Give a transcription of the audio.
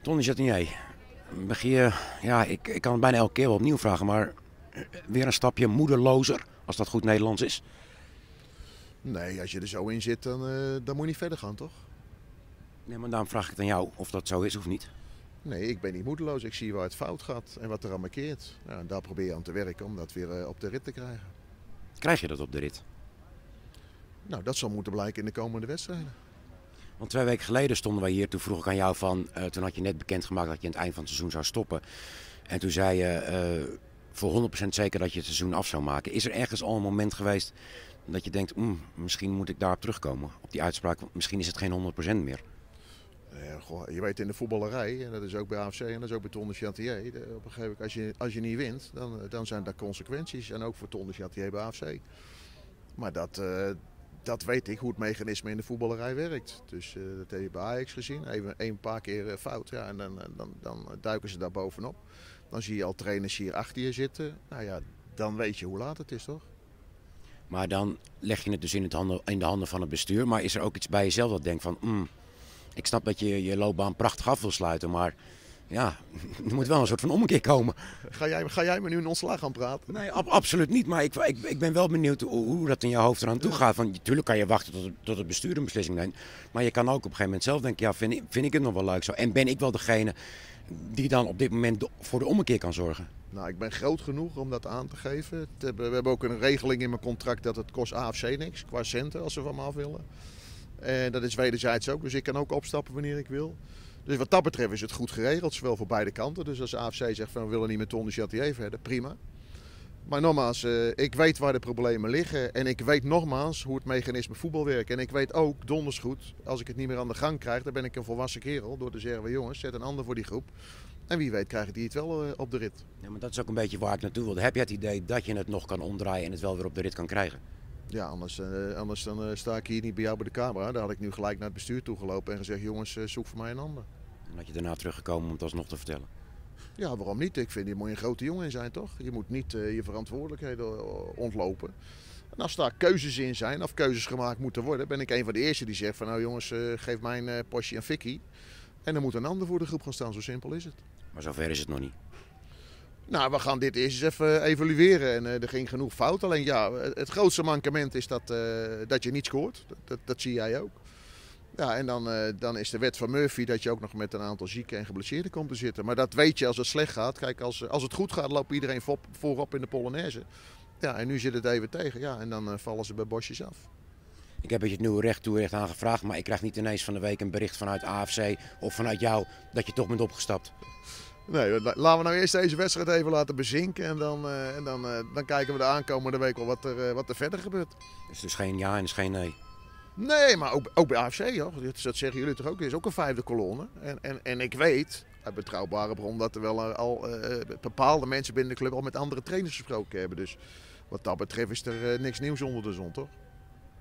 Tony Chatinier, ja, ik kan het bijna elke keer wel opnieuw vragen, maar weer een stapje moedelozer, als dat goed Nederlands is. Nee, als je er zo in zit, dan moet je niet verder gaan, toch? Nee, maar daarom vraag ik het aan jou of dat zo is of niet. Nee, ik ben niet moedeloos. Ik zie waar het fout gaat en wat er aan markeert. Ja, en daar probeer je aan te werken om dat weer op de rit te krijgen. Krijg je dat op de rit? Nou, dat zal moeten blijken in de komende wedstrijden. Want 2 weken geleden stonden wij hier, toen vroeg ik aan jou van, toen had je net bekendgemaakt dat je aan het eind van het seizoen zou stoppen. En toen zei je voor 100% zeker dat je het seizoen af zou maken. Is er ergens al een moment geweest dat je denkt, misschien moet ik daarop terugkomen, op die uitspraak, want misschien is het geen 100% meer? Goh, je weet in de voetballerij, en dat is ook bij AFC en dat is ook bij Ton de Chatier. Op een gegeven moment, als je niet wint, dan zijn daar consequenties. En ook voor Ton de Chatier bij AFC. Maar dat weet ik, hoe het mechanisme in de voetballerij werkt. Dus dat heb je bij Ajax gezien. Even een paar keer fout. Ja, en dan duiken ze daar bovenop. Dan zie je al trainers hier achter je zitten. Nou ja, dan weet je hoe laat het is, toch? Maar dan leg je het dus in de handen van het bestuur. Maar is er ook iets bij jezelf dat denkt van, ik snap dat je je loopbaan prachtig af wil sluiten, maar ja, er moet wel een soort van ommekeer komen. Ga jij me nu een ontslag gaan praten? Nee, absoluut niet. Maar ik ben wel benieuwd hoe dat in je hoofd eraan toe gaat. Want natuurlijk kan je wachten tot het bestuur een beslissing neemt. Maar je kan ook op een gegeven moment zelf denken, ja, vind ik het nog wel leuk zo? En ben ik wel degene die dan op dit moment voor de ommekeer kan zorgen? Nou, ik ben groot genoeg om dat aan te geven. We hebben ook een regeling in mijn contract dat het kost AFC niks, qua centen, als ze van me af willen. En dat is wederzijds ook, dus ik kan ook opstappen wanneer ik wil. Dus wat dat betreft is het goed geregeld, zowel voor beide kanten. Dus als AFC zegt van we willen niet met Ton de Chatier verder, prima. Maar nogmaals, ik weet waar de problemen liggen en ik weet nogmaals hoe het mechanisme voetbal werkt. En ik weet ook, donders goed, als ik het niet meer aan de gang krijg, dan ben ik een volwassen kerel door te zeggen, jongens, zet een ander voor die groep. En wie weet krijgen die het wel op de rit. Ja, maar dat is ook een beetje waar ik naartoe wilde. Heb je het idee dat je het nog kan omdraaien en het wel weer op de rit kan krijgen? Ja, anders dan sta ik hier niet bij jou bij de camera. Daar had ik nu gelijk naar het bestuur toegelopen en gezegd, jongens, zoek voor mij een ander. En dat je daarna teruggekomen om het alsnog te vertellen. Ja, waarom niet? Ik vind, je moet een grote jongen in zijn, toch? Je moet niet je verantwoordelijkheden ontlopen. En als daar keuzes in zijn, of keuzes gemaakt moeten worden, ben ik een van de eerste die zegt van, nou jongens, geef mijn Porsche en Vicky. En dan moet een ander voor de groep gaan staan, zo simpel is het. Maar zover is het nog niet. Nou, we gaan dit eerst eens even evalueren en er ging genoeg fout. Alleen ja, het grootste mankement is dat je niet scoort. Dat zie jij ook. Ja, en dan is de wet van Murphy dat je ook nog met een aantal zieken en geblesseerden komt te zitten. Maar dat weet je als het slecht gaat. Kijk, als het goed gaat, loopt iedereen voorop in de Polonaise. Ja, en nu zit het even tegen. Ja, en dan vallen ze bij bosjes af. Ik heb het je nu recht toe recht aan gevraagd, maar ik krijg niet ineens van de week een bericht vanuit AFC of vanuit jou dat je toch bent opgestapt. Nee, laten we nou eerst deze wedstrijd even laten bezinken. En dan kijken we de aankomende week wel wat er verder gebeurt. Dus het is geen ja en het is geen nee. Nee, maar ook bij AFC, joh. Dat zeggen jullie toch ook. Er is ook een vijfde kolonne. En ik weet uit betrouwbare bron dat er wel al bepaalde mensen binnen de club al met andere trainers gesproken hebben. Dus wat dat betreft is er niks nieuws onder de zon, toch?